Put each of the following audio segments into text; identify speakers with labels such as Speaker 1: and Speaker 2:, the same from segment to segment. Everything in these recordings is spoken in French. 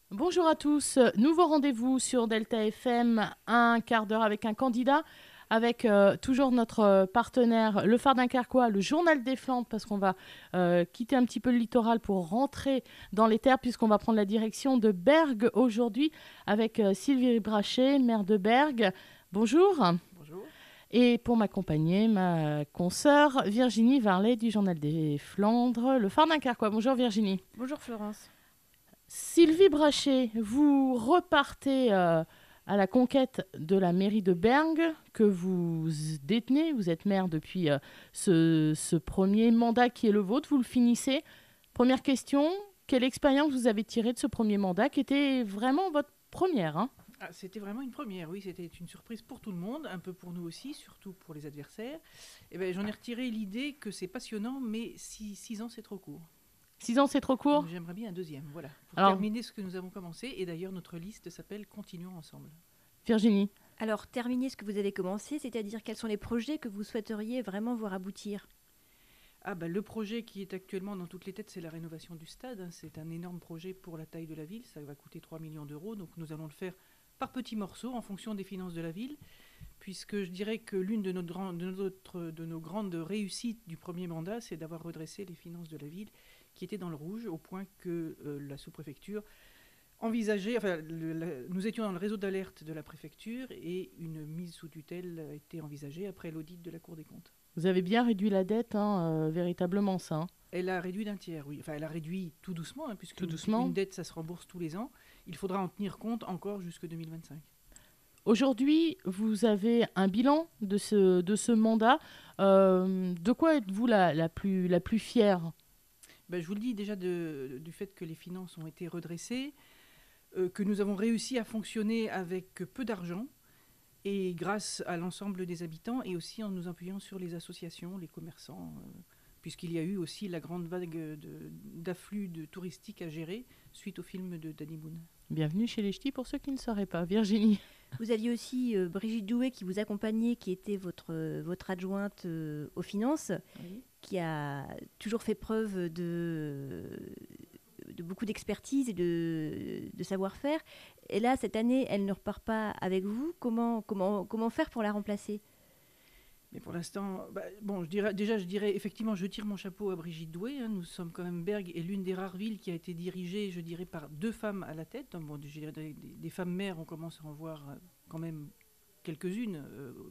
Speaker 1: Bonjour à tous, nouveau rendez-vous sur Delta FM, un quart d'heure avec un candidat, avec toujours notre partenaire, le Phare Dunkerquois, le Journal des Flandres, parce qu'on va quitter un petit peu le littoral pour rentrer dans les terres, puisqu'on va prendre la direction de Bergues aujourd'hui, avec Sylvie Brachet, maire de Bergues. Bonjour.
Speaker 2: Bonjour.
Speaker 1: Et pour m'accompagner, ma consoeur Virginie Varlet du Journal des Flandres, le Phare Dunkerquois. Bonjour Virginie.
Speaker 3: Bonjour Florence.
Speaker 1: Sylvie Brachet, vous repartez à la conquête de la mairie de Bergues que vous détenez. Vous êtes maire depuis ce premier mandat qui est le vôtre. Vous le finissez. Première question, quelle expérience vous avez tirée de ce premier mandat qui était vraiment votre première, hein?
Speaker 2: C'était vraiment une première, oui, c'était une surprise pour tout le monde, un peu pour nous aussi, surtout pour les adversaires. Et ben, j'en ai retiré l'idée que c'est passionnant, mais 6 ans c'est trop court.
Speaker 1: 6 ans, c'est trop court?
Speaker 2: Donc j'aimerais bien un deuxième, voilà, pour
Speaker 1: Alors,
Speaker 2: terminer ce que nous avons commencé. Et d'ailleurs, notre liste s'appelle Continuons ensemble.
Speaker 1: Virginie.
Speaker 3: Alors, terminez ce que vous avez commencé, c'est-à-dire quels sont les projets que vous souhaiteriez vraiment voir aboutir.
Speaker 2: Le projet qui est actuellement dans toutes les têtes, c'est la rénovation du stade. C'est un énorme projet pour la taille de la ville, ça va coûter 3 millions d'euros, donc nous allons le faire par petits morceaux en fonction des finances de la ville, puisque je dirais que l'une de nos grandes réussites du premier mandat, c'est d'avoir redressé les finances de la ville qui étaient dans le rouge, au point que la sous-préfecture envisageait, nous étions dans le réseau d'alerte de la préfecture et une mise sous tutelle a été envisagée après l'audit de la Cour des comptes.
Speaker 1: Vous avez bien réduit la dette, hein, véritablement ça, hein.
Speaker 2: Elle a réduit d'un tiers, oui. Enfin, elle a réduit tout doucement, hein, puisque
Speaker 1: Tout doucement.
Speaker 2: une dette, ça se rembourse tous les ans. Il faudra en tenir compte encore jusque 2025.
Speaker 1: Aujourd'hui, vous avez un bilan de ce mandat. De quoi êtes-vous la plus fière?
Speaker 2: Je vous le dis déjà du fait que les finances ont été redressées, que nous avons réussi à fonctionner avec peu d'argent et grâce à l'ensemble des habitants et aussi en nous appuyant sur les associations, les commerçants, puisqu'il y a eu aussi la grande vague d'afflux de touristique à gérer suite au film de Danny Boone.
Speaker 1: Bienvenue chez les Ch'tis pour ceux qui ne sauraient pas. Virginie.
Speaker 3: Vous aviez aussi Brigitte Douet qui vous accompagnait, qui était votre adjointe aux finances,
Speaker 2: Oui.
Speaker 3: qui a toujours fait preuve de beaucoup d'expertise et de savoir-faire. Et là, cette année, elle ne repart pas avec vous. Comment faire pour la remplacer?
Speaker 2: Mais pour l'instant, je dirais effectivement, je tire mon chapeau à Brigitte Douai, hein. Nous sommes quand même, Bergues est l'une des rares villes qui a été dirigée, je dirais, par deux femmes à la tête. Bon, je dirais des femmes maires, on commence à en voir quand même quelques-unes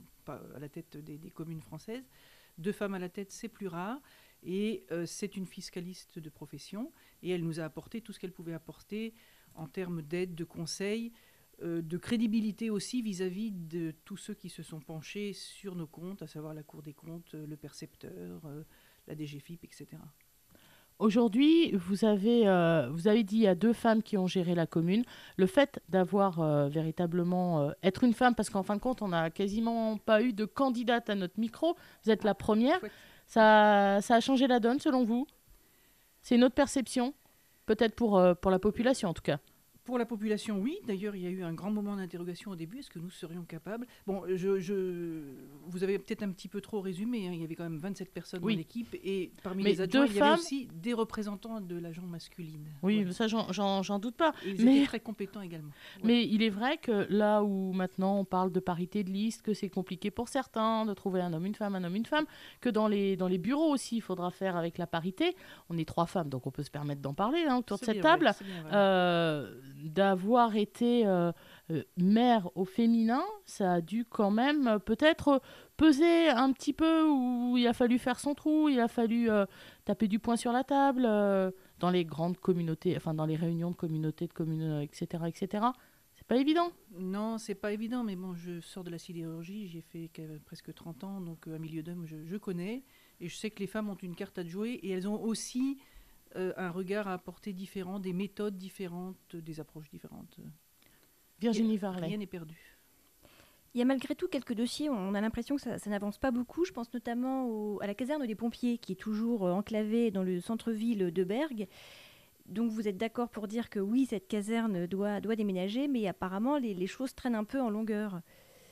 Speaker 2: à la tête des communes françaises. Deux femmes à la tête, c'est plus rare. Et c'est une fiscaliste de profession. Et elle nous a apporté tout ce qu'elle pouvait apporter en termes d'aide, de conseils, de crédibilité aussi vis-à-vis de tous ceux qui se sont penchés sur nos comptes, à savoir la Cour des comptes, le percepteur, la DGFiP, etc.
Speaker 1: Aujourd'hui, vous avez dit à deux femmes qui ont géré la commune, le fait d'avoir véritablement être une femme, parce qu'en fin de compte, on n'a quasiment pas eu de candidate à notre micro. Vous êtes la première.
Speaker 2: Chouette.
Speaker 1: Ça a changé la donne selon vous? C'est une autre perception? Peut-être pour la population en tout cas.
Speaker 2: Pour la population, oui. D'ailleurs, il y a eu un grand moment d'interrogation au début. Est-ce que nous serions capables? Bon, vous avez peut-être un petit peu trop résumé, hein. Il y avait quand même 27 personnes dans
Speaker 1: Oui.
Speaker 2: l'équipe. Et parmi
Speaker 1: Mais
Speaker 2: les adjoints,
Speaker 1: deux
Speaker 2: il y avait
Speaker 1: femmes.
Speaker 2: aussi des représentants de la gente masculine.
Speaker 1: Oui,
Speaker 2: Voilà.
Speaker 1: ça, j'en doute pas.
Speaker 2: Et ils
Speaker 1: Mais
Speaker 2: étaient très compétents également. Voilà.
Speaker 1: Mais il est vrai que là où maintenant on parle de parité de liste, que c'est compliqué pour certains de trouver un homme, une femme, que dans les bureaux aussi, il faudra faire avec la parité. On est trois femmes, donc on peut se permettre d'en parler, hein, autour de
Speaker 2: C'est
Speaker 1: cette
Speaker 2: bien vrai,
Speaker 1: table.
Speaker 2: c'est bien vrai.
Speaker 1: D'avoir été mère au féminin, ça a dû quand même peut-être peser un petit peu, où il a fallu faire son trou, il a fallu taper du poing sur la table. Dans les grandes communautés, enfin dans les réunions de communautés, de communes, etc., etc. C'est pas évident.
Speaker 2: Non, c'est pas évident, mais bon, je sors de la sidérurgie, j'ai fait presque 30 ans, donc un milieu d'hommes, je connais, et je sais que les femmes ont une carte à jouer, et elles ont aussi un regard à apporter différent, des méthodes différentes, des approches différentes.
Speaker 1: Virginie Varlet.
Speaker 2: Rien n'est perdu.
Speaker 3: Il y a malgré tout quelques dossiers, on a l'impression que ça n'avance pas beaucoup. Je pense notamment à la caserne des pompiers qui est toujours enclavée dans le centre-ville de Bergues. Donc vous êtes d'accord pour dire que oui, cette caserne doit déménager, mais apparemment les choses traînent un peu en longueur.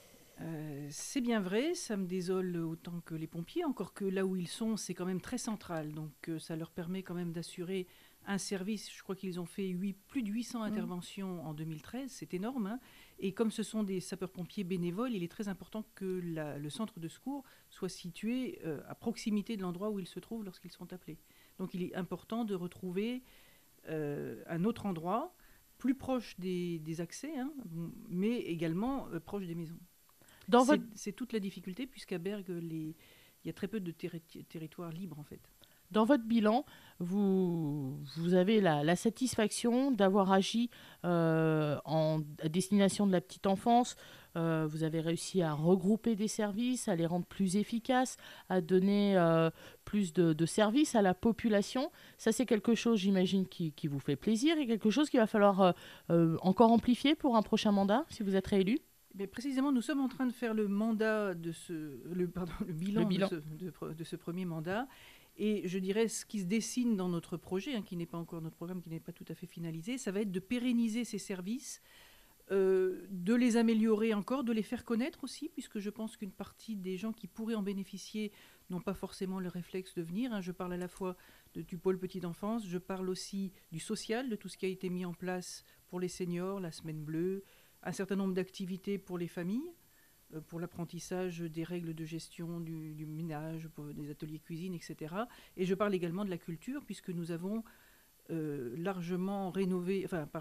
Speaker 2: C'est bien vrai, ça me désole autant que les pompiers, encore que là où ils sont, c'est quand même très central, donc ça leur permet quand même d'assurer un service. Je crois qu'ils ont fait plus de 800 interventions en 2013. C'est énorme, hein. Et comme ce sont des sapeurs-pompiers bénévoles, il est très important que le centre de secours soit situé à proximité de l'endroit où ils se trouvent lorsqu'ils sont appelés. Donc il est important de retrouver un autre endroit, plus proche des accès, hein, mais également proche des maisons. C'est toute la difficulté, puisqu'à Bergues, il y a très peu de territoires libres, en fait.
Speaker 1: Dans votre bilan, vous avez la satisfaction d'avoir agi à destination de la petite enfance. Vous avez réussi à regrouper des services, à les rendre plus efficaces, à donner plus de services à la population. Ça, c'est quelque chose, j'imagine, qui vous fait plaisir et quelque chose qu'il va falloir encore amplifier pour un prochain mandat, si vous êtes réélu.
Speaker 2: Mais précisément, nous sommes en train de faire le bilan. De ce premier mandat. Et je dirais, ce qui se dessine dans notre projet, hein, qui n'est pas encore notre programme, qui n'est pas tout à fait finalisé, ça va être de pérenniser ces services, de les améliorer encore, de les faire connaître aussi, puisque je pense qu'une partie des gens qui pourraient en bénéficier n'ont pas forcément le réflexe de venir, hein. Je parle à la fois du pôle petite enfance, je parle aussi du social, de tout ce qui a été mis en place pour les seniors, la semaine bleue, un certain nombre d'activités pour les familles, pour l'apprentissage des règles de gestion du ménage, pour des ateliers cuisine, etc. Et je parle également de la culture, puisque nous avons largement réveillé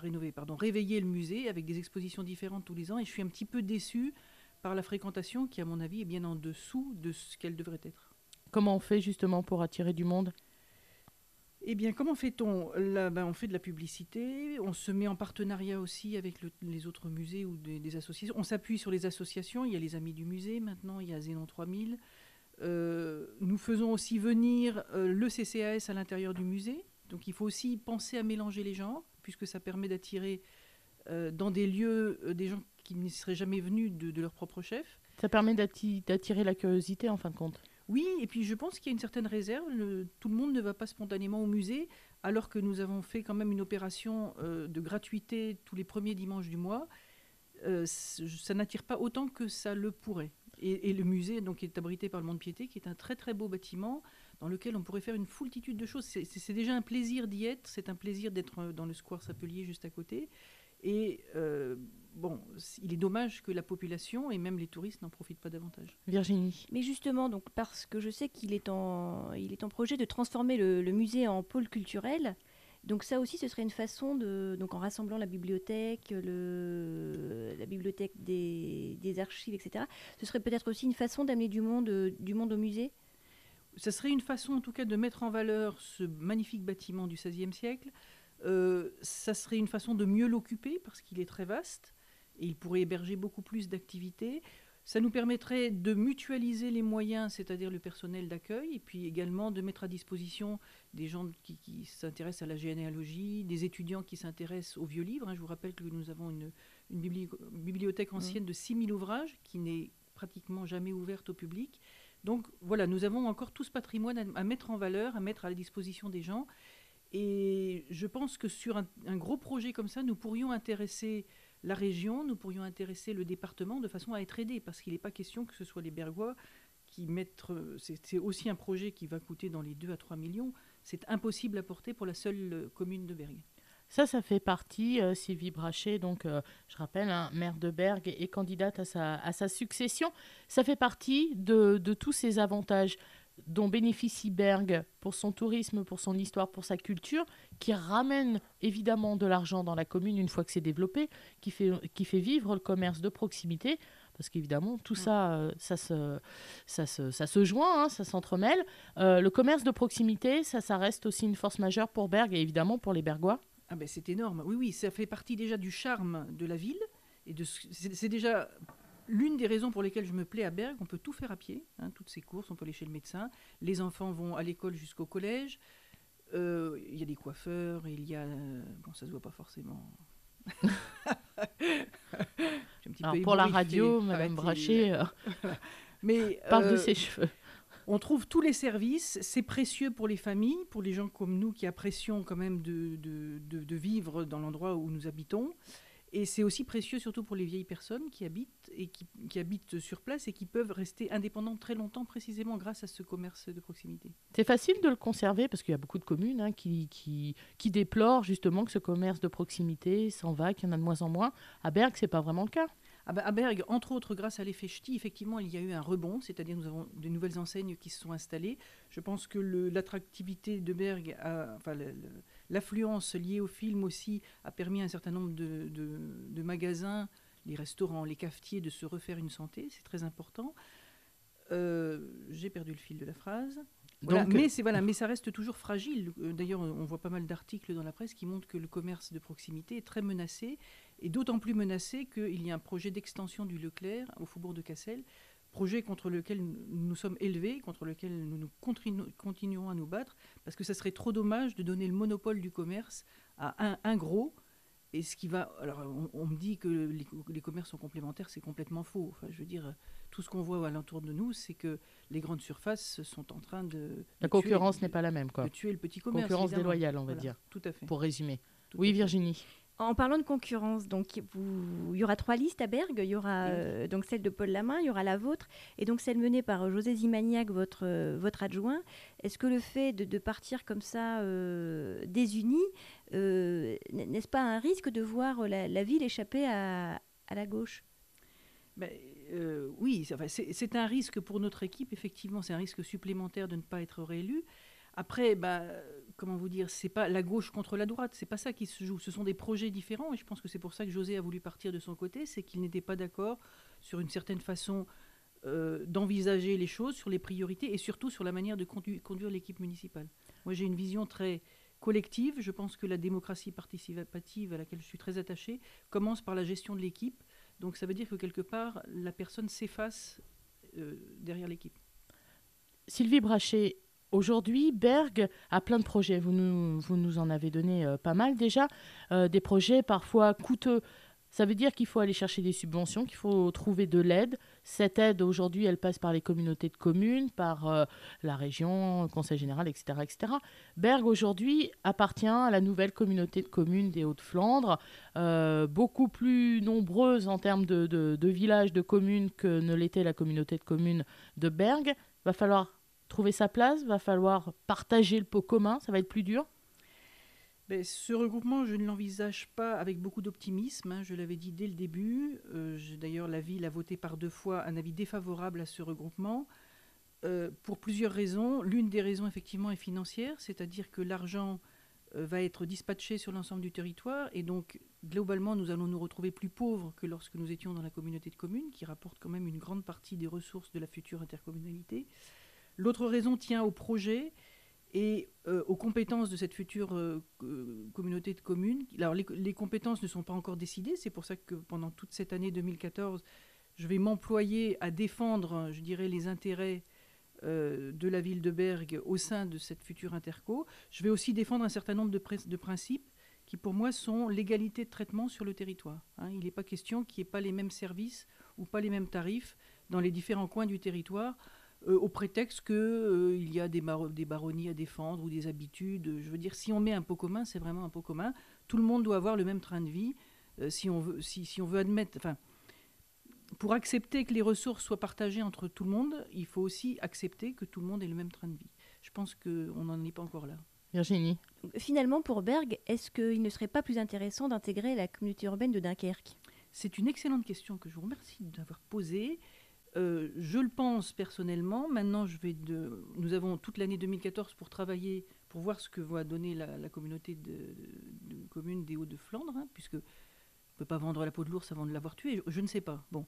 Speaker 2: le musée avec des expositions différentes tous les ans. Et je suis un petit peu déçue par la fréquentation qui, à mon avis, est bien en dessous de ce qu'elle devrait être.
Speaker 1: Comment on fait justement pour attirer du monde ?
Speaker 2: Eh bien, comment fait-on ? Là, on fait de la publicité, on se met en partenariat aussi avec les autres musées ou des associations. On s'appuie sur les associations, il y a les Amis du Musée maintenant, il y a Zénon 3000. Nous faisons aussi venir le CCAS à l'intérieur du musée. Donc il faut aussi penser à mélanger les genres, puisque ça permet d'attirer dans des lieux des gens qui n'y seraient jamais venus de leur propre chef.
Speaker 1: Ça permet d'attirer la curiosité en fin de compte.
Speaker 2: Oui, et puis je pense qu'il y a une certaine réserve. Tout le monde ne va pas spontanément au musée, alors que nous avons fait quand même une opération de gratuité tous les premiers dimanches du mois. Ça n'attire pas autant que ça le pourrait. Et le musée donc, est abrité par le Mont-de-Piété, qui est un très très beau bâtiment dans lequel on pourrait faire une foultitude de choses. C'est déjà un plaisir d'y être, c'est un plaisir d'être dans le square Sapelier juste à côté. Et il est dommage que la population et même les touristes n'en profitent pas davantage.
Speaker 1: Virginie.
Speaker 3: Mais justement, donc, parce que je sais qu'il est en projet de transformer le musée en pôle culturel. Donc ça aussi, ce serait une façon donc en rassemblant la bibliothèque, la bibliothèque des archives, etc. Ce serait peut-être aussi une façon d'amener du monde au musée.
Speaker 2: Ça serait une façon, en tout cas, de mettre en valeur ce magnifique bâtiment du XVIe siècle. Ça serait une façon de mieux l'occuper parce qu'il est très vaste et il pourrait héberger beaucoup plus d'activités. Ça nous permettrait de mutualiser les moyens, c'est-à-dire le personnel d'accueil, et puis également de mettre à disposition des gens qui s'intéressent à la généalogie, des étudiants qui s'intéressent aux vieux livres. Je vous rappelle que nous avons une bibliothèque ancienne de 6000 ouvrages qui n'est pratiquement jamais ouverte au public. Donc voilà, nous avons encore tout ce patrimoine à mettre en valeur, à mettre à la disposition des gens. Et je pense que sur un gros projet comme ça, nous pourrions intéresser la région, nous pourrions intéresser le département de façon à être aidés, parce qu'il n'est pas question que ce soit les Bergois qui mettent... C'est aussi un projet qui va coûter dans les 2 à 3 millions. C'est impossible à porter pour la seule commune de Bergues.
Speaker 1: Ça fait partie, Sylvie Brachet, donc je rappelle, maire de Bergues et candidate à sa succession. Ça fait partie de tous ces avantages dont bénéficie Bergues pour son tourisme, pour son histoire, pour sa culture, qui ramène évidemment de l'argent dans la commune une fois que c'est développé, qui fait vivre le commerce de proximité, parce qu'évidemment tout ça se joint, hein, ça s'entremêle. Le commerce de proximité, ça reste aussi une force majeure pour Bergues et évidemment pour les Bergois.
Speaker 2: Ah ben c'est énorme, oui, ça fait partie déjà du charme de la ville, et c'est déjà... L'une des raisons pour lesquelles je me plais à Bergues, on peut tout faire à pied, hein, toutes ces courses, on peut aller chez le médecin, les enfants vont à l'école jusqu'au collège, il y a des coiffeurs, il y a... Bon, ça se voit pas forcément.
Speaker 1: Alors pour la radio, Madame Brachet parle de ses cheveux.
Speaker 2: On trouve tous les services, c'est précieux pour les familles, pour les gens comme nous qui apprécions quand même de vivre dans l'endroit où nous habitons. Et c'est aussi précieux surtout pour les vieilles personnes qui habitent et qui habitent sur place et qui peuvent rester indépendantes très longtemps précisément grâce à ce commerce de proximité.
Speaker 1: C'est facile de le conserver parce qu'il y a beaucoup de communes qui déplorent justement que ce commerce de proximité s'en va, qu'il y en a de moins en moins. À Bergues, c'est pas vraiment le cas.
Speaker 2: À Bergues, entre autres, grâce à l'effet Ch'ti, effectivement, il y a eu un rebond, c'est-à-dire nous avons de nouvelles enseignes qui se sont installées. Je pense que l'attractivité de Bergues, l'affluence liée au film aussi, a permis à un certain nombre de magasins, les restaurants, les cafetiers, de se refaire une santé. C'est très important. J'ai perdu le fil de la phrase. Voilà, mais ça reste toujours fragile. D'ailleurs, on voit pas mal d'articles dans la presse qui montrent que le commerce de proximité est très menacé, et d'autant plus menacé qu'il y a un projet d'extension du Leclerc au faubourg de Cassel, projet contre lequel nous nous sommes élevés, contre lequel nous continuerons à nous battre, parce que ça serait trop dommage de donner le monopole du commerce à un gros. Et ce qui va, alors on me dit que les commerces sont complémentaires, c'est complètement faux. Enfin, je veux dire, tout ce qu'on voit alentour de nous, c'est que les grandes surfaces sont en train
Speaker 1: la concurrence n'est pas la même, quoi.
Speaker 2: De tuer le petit commerce.
Speaker 1: Concurrence
Speaker 2: évidemment.
Speaker 1: déloyale, on va dire.
Speaker 2: Tout à fait.
Speaker 1: Pour résumer.
Speaker 2: Tout
Speaker 1: Oui, Virginie.
Speaker 3: En parlant de concurrence, donc il y aura 3 listes à Bergues. Il y aura donc celle de Paul Lamain, il y aura la vôtre, et donc celle menée par José Zimagnac, votre adjoint. Est-ce que le fait de partir comme ça désunis, n'est-ce pas un risque de voir la ville échapper à la gauche ?
Speaker 2: Oui, c'est un risque pour notre équipe, effectivement, c'est un risque supplémentaire de ne pas être réélu. Après, comment vous dire, c'est pas la gauche contre la droite, c'est pas ça qui se joue. Ce sont des projets différents, et je pense que c'est pour ça que José a voulu partir de son côté, c'est qu'il n'était pas d'accord sur une certaine façon d'envisager les choses, sur les priorités, et surtout sur la manière de conduire l'équipe municipale. Moi, j'ai une vision très collective. Je pense que la démocratie participative, à laquelle je suis très attachée, commence par la gestion de l'équipe. Donc ça veut dire que quelque part, la personne s'efface derrière l'équipe.
Speaker 1: Sylvie Brachet, aujourd'hui, Bergues a plein de projets. Vous nous en avez donné pas mal déjà. Des projets parfois coûteux. Ça veut dire qu'il faut aller chercher des subventions, qu'il faut trouver de l'aide. Cette aide, aujourd'hui, elle passe par les communautés de communes, par la région, le conseil général, etc., etc. Bergues, aujourd'hui, appartient à la nouvelle communauté de communes des Hauts-de-Flandre, beaucoup plus nombreuse en termes de villages, de communes que ne l'était la communauté de communes de Bergues. Va falloir trouver sa place, va falloir partager le pot commun, ça va être plus dur.
Speaker 2: Ce regroupement, je ne l'envisage pas avec beaucoup d'optimisme. Je l'avais dit dès le début. D'ailleurs, la ville a voté par 2 fois un avis défavorable à ce regroupement pour plusieurs raisons. L'une des raisons, effectivement, est financière, c'est-à-dire que l'argent va être dispatché sur l'ensemble du territoire, et donc, globalement, nous allons nous retrouver plus pauvres que lorsque nous étions dans la communauté de communes, qui rapporte quand même une grande partie des ressources de la future intercommunalité. L'autre raison tient au projet et aux compétences de cette future communauté de communes. Alors, les compétences ne sont pas encore décidées. C'est pour ça que pendant toute cette année 2014, je vais m'employer à défendre, je dirais, les intérêts de la ville de Bergues au sein de cette future interco. Je vais aussi défendre un certain nombre de principes qui, pour moi, sont l'égalité de traitement sur le territoire. Il n'est pas question qu'il n'y ait pas les mêmes services ou pas les mêmes tarifs dans les différents coins du territoire, au prétexte qu'il y a des baronnies à défendre ou des habitudes. Je veux dire, si on met un pot commun, c'est vraiment un pot commun. Tout le monde doit avoir le même train de vie. Si on veut admettre... Pour accepter que les ressources soient partagées entre tout le monde, il faut aussi accepter que tout le monde ait le même train de vie. Je pense qu'on n'en est pas encore là.
Speaker 1: Virginie.
Speaker 3: Finalement, pour Bergues, est-ce qu'il ne serait pas plus intéressant d'intégrer la communauté urbaine de Dunkerque ?
Speaker 2: C'est une excellente question que je vous remercie d'avoir posée. Je le pense personnellement. Maintenant, nous avons toute l'année 2014 pour travailler, pour voir ce que va donner la communauté de communes des Hauts-de-Flandre, puisque on ne peut pas vendre la peau de l'ours avant de l'avoir tué, je ne sais pas. Bon.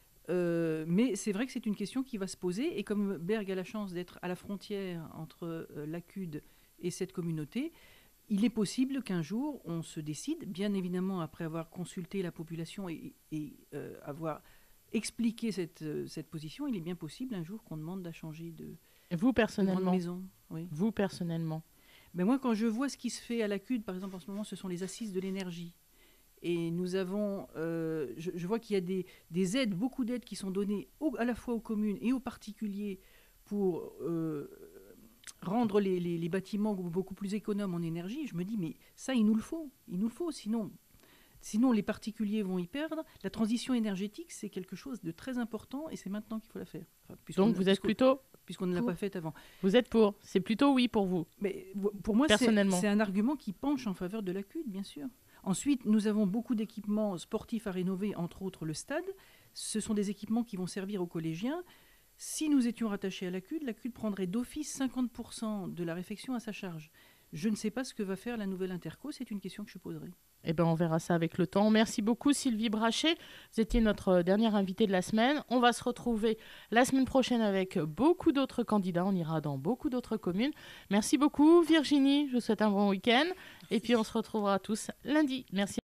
Speaker 2: Mais c'est vrai que c'est une question qui va se poser, et comme Bergues a la chance d'être à la frontière entre l'Acude et cette communauté, il est possible qu'un jour on se décide, bien évidemment après avoir consulté la population et avoir expliqué cette position, il est bien possible un jour qu'on demande à changer de grande maison. Oui.
Speaker 1: Vous personnellement.
Speaker 2: Moi, quand je vois ce qui se fait à l'Acude, par exemple en ce moment, ce sont les assises de l'énergie. Et nous avons, je vois qu'il y a des aides, beaucoup d'aides qui sont données à la fois aux communes et aux particuliers pour rendre les bâtiments beaucoup plus économes en énergie. Je me dis, mais ça, il nous le faut. Sinon, Sinon, les particuliers vont y perdre. La transition énergétique, c'est quelque chose de très important et c'est maintenant qu'il faut la faire.
Speaker 1: Donc, vous êtes plutôt...
Speaker 2: Puisqu'on ne l'a pas faite avant.
Speaker 1: Vous êtes pour. C'est plutôt oui pour vous.
Speaker 2: Mais pour moi,
Speaker 1: personnellement,
Speaker 2: c'est un argument qui penche en faveur de la CUD, bien sûr. Ensuite, nous avons beaucoup d'équipements sportifs à rénover, entre autres le stade. Ce sont des équipements qui vont servir aux collégiens. Si nous étions rattachés à la CUD prendrait d'office 50% de la réfection à sa charge. Je ne sais pas ce que va faire la nouvelle Interco, c'est une question que je poserai.
Speaker 1: Eh ben, on verra ça avec le temps. Merci beaucoup Sylvie Brachet. Vous étiez notre dernière invitée de la semaine. On va se retrouver la semaine prochaine avec beaucoup d'autres candidats. On ira dans beaucoup d'autres communes. Merci beaucoup Virginie. Je vous souhaite un bon week-end. Et puis on se retrouvera tous lundi. Merci.